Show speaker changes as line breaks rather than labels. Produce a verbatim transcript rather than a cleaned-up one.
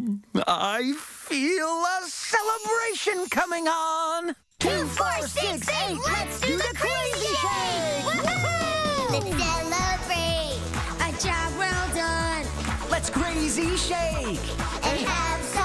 I feel a celebration coming on.
Two, four, six, eight, let's do the crazy shake! Woohoo! Let's celebrate a job well done.
Let's crazy shake
And have some